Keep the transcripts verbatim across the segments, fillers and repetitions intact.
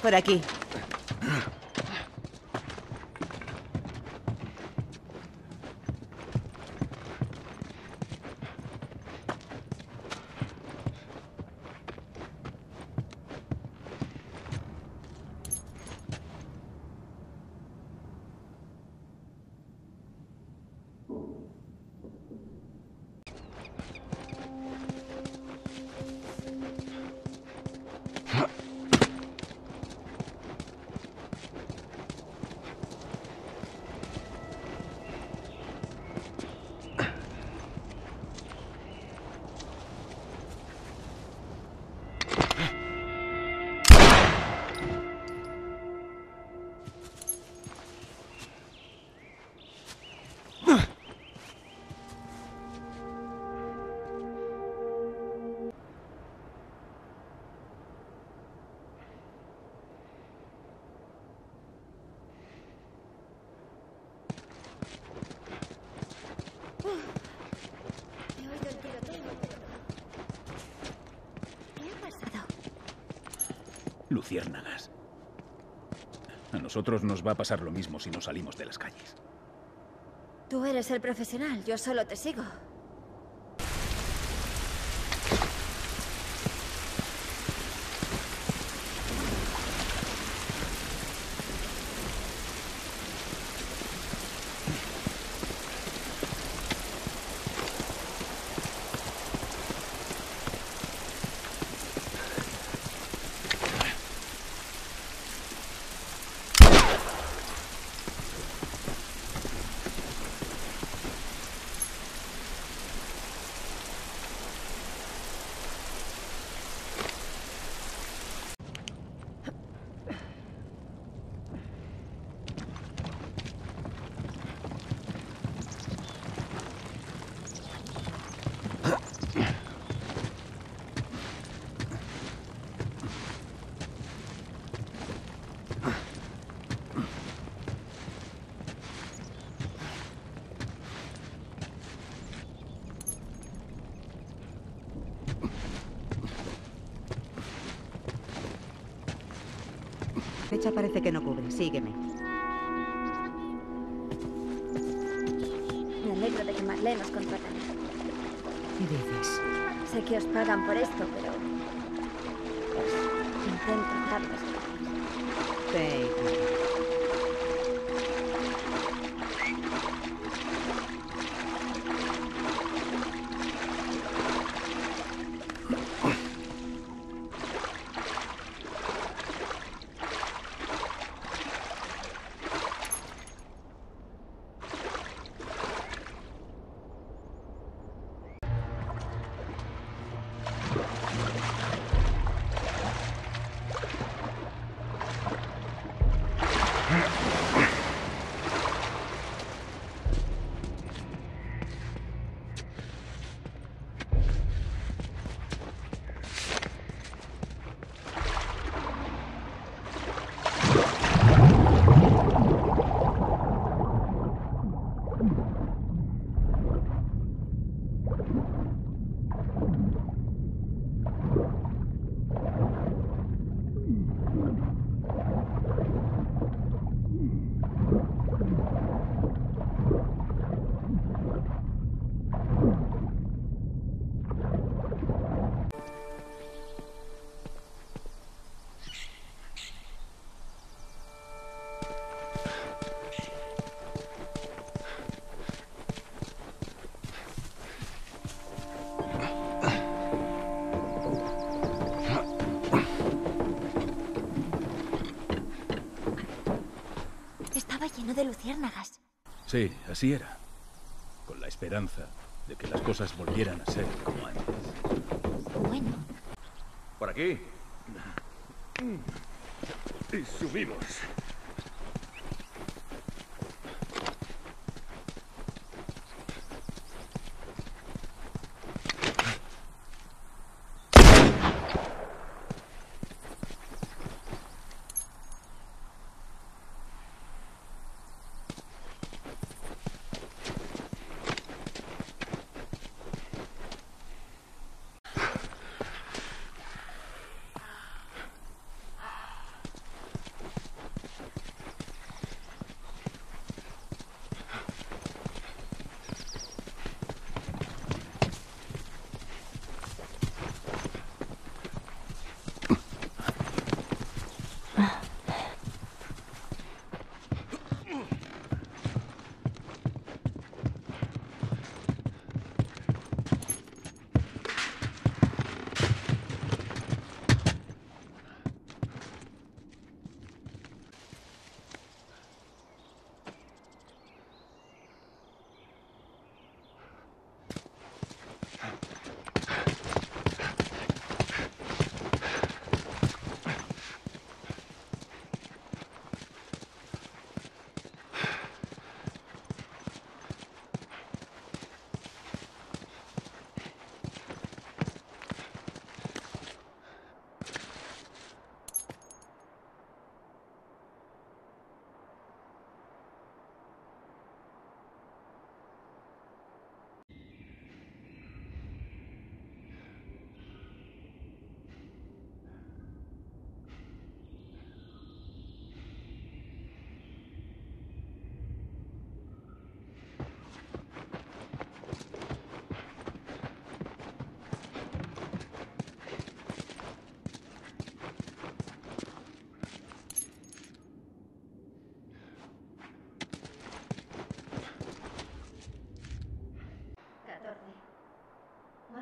Por aquí. Luciérnagas. A nosotros nos va a pasar lo mismo si no salimos de las calles. Tú eres el profesional, yo solo te sigo. Fecha parece que no cubre. Sígueme. Me alegro de que Marlene nos contratara. ¿Qué dices? Sé que os pagan por esto, pero... pues, intento darles gracias. Sí, claro. Estaba lleno de luciérnagas. Sí, así era. Con la esperanza de que las cosas volvieran a ser como antes. Bueno. Por aquí. Y subimos.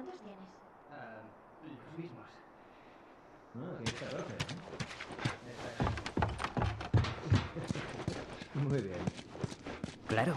¿Cuántos tienes? Ah, los mismos. No, tienes catorce, ¿no? Muy bien. Claro.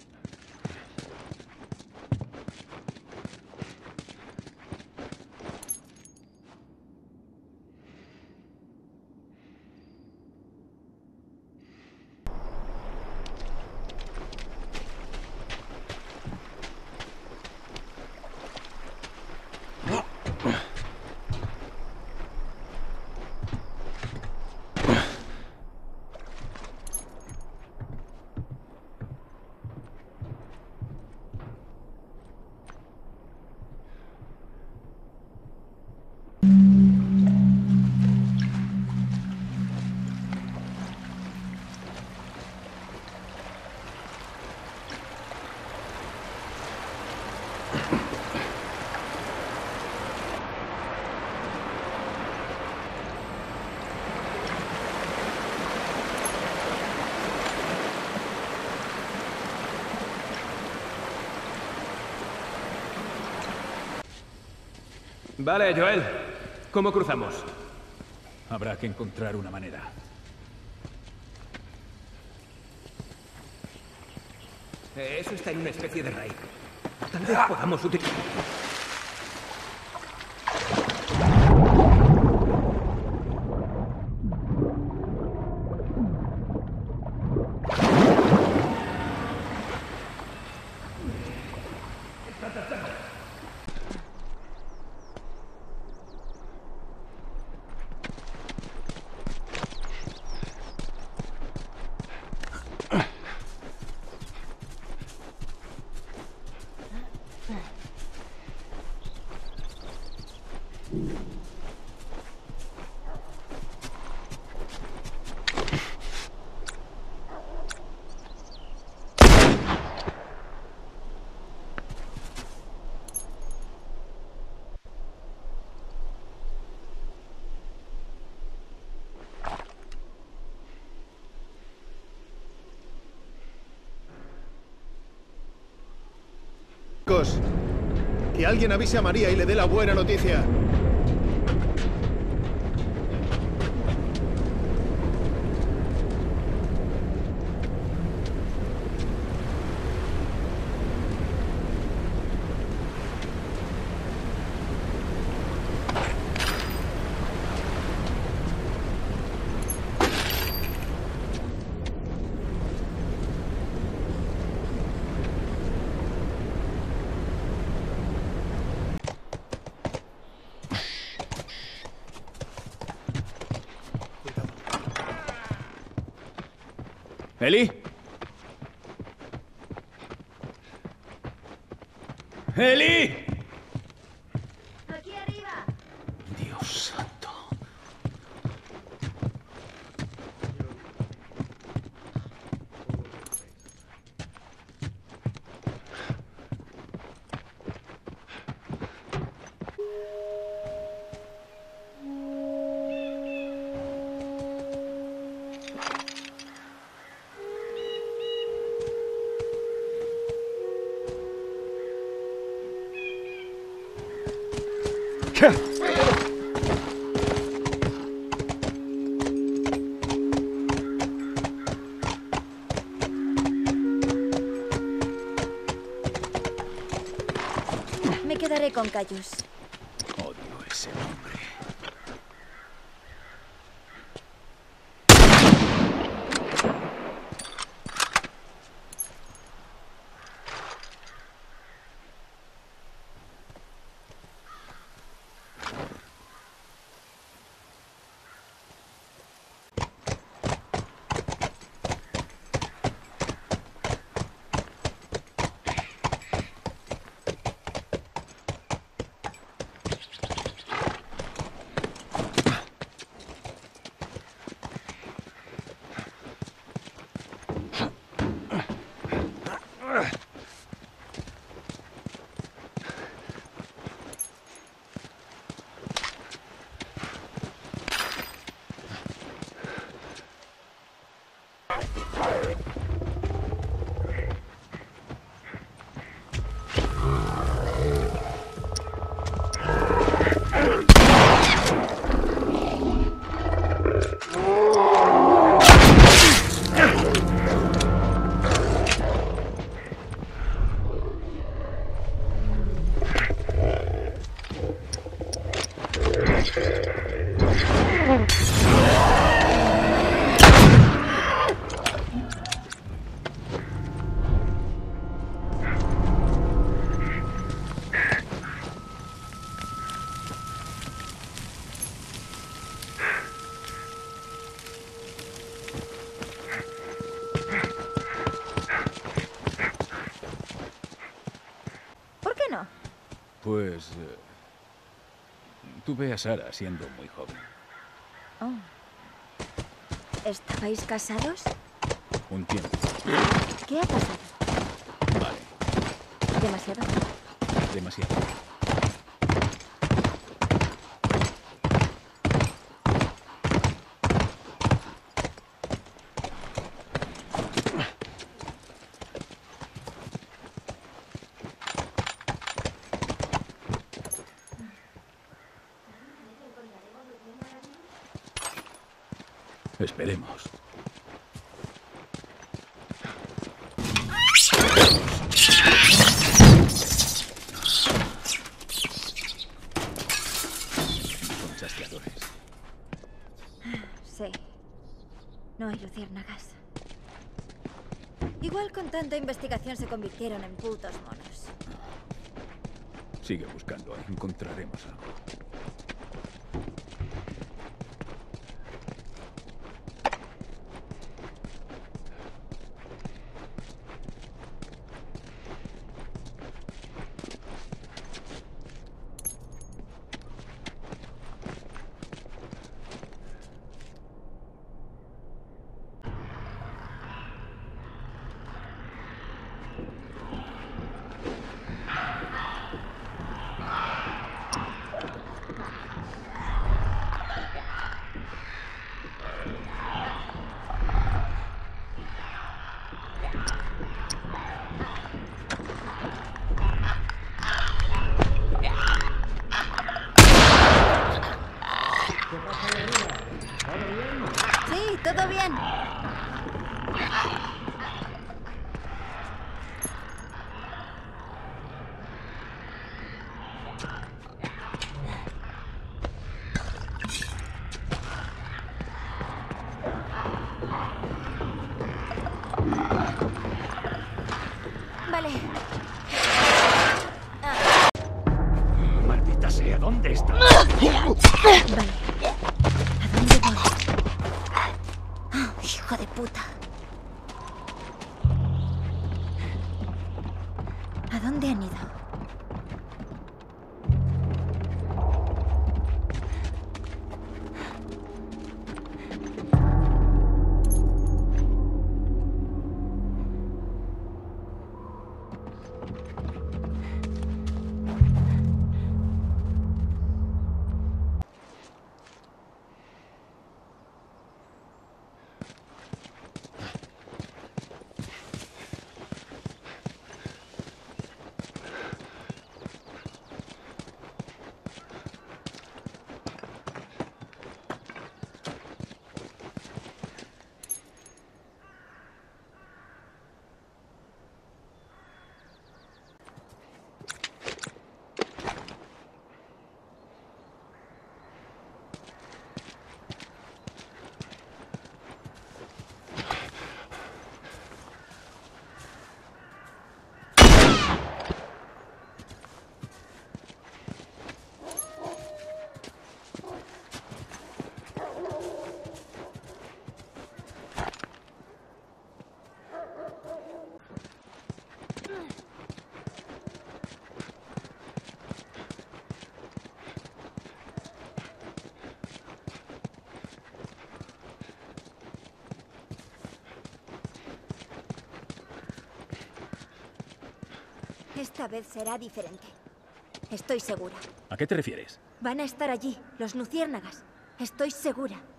Vale, Joel. ¿Cómo cruzamos? Habrá que encontrar una manera. Eh, Eso está en una especie de raíz. Tal vez podamos utilizar... Chicos, que alguien avise a María y le dé la buena noticia. ¿Eli? ¡Eli! ¡Aquí arriba! Dios santo. Me quedaré con Cayus. Odio ese nombre. ¿Por qué no? Pues... eh, tuve a Sara siendo muy joven. Oh. ¿Estabais casados? Un tiempo. ¿Qué ha pasado? Vale. ¿Demasiado? Demasiado. Esperemos. Son chasqueadores. Sí. No hay luciérnagas. Igual con tanta investigación se convirtieron en putos monos. Sigue buscando, encontraremos algo. Sí, todo bien. Vale. Maldita sea, ¿dónde está? Vale. ¿A dónde voy? Ah, hijo de puta. ¿A dónde han ido? Esta vez será diferente. Estoy segura. ¿A qué te refieres? Van a estar allí, los luciérnagas. Estoy segura.